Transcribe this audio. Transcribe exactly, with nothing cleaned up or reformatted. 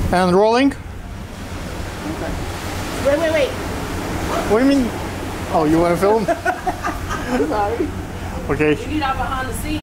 And rolling? Okay. Wait, wait, wait. What do you mean? Oh, you want to film? Sorry. Okay. You need our behind the scenes.